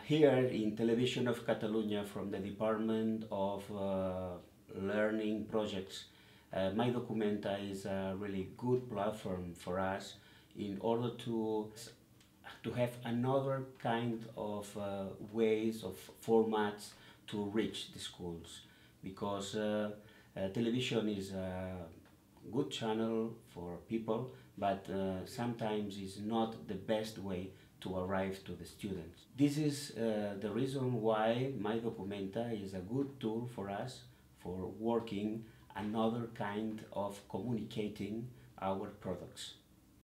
Here in Television of Catalunya from the Department of Learning Projects, MyDocumenta is a really good platform for us in order to have another kind of ways of formats to reach the schools, because television is a good channel for people, but sometimes is not the best way to arrive to the students. This is the reason why MyDocumenta is a good tool for us for working another kind of communicating our products.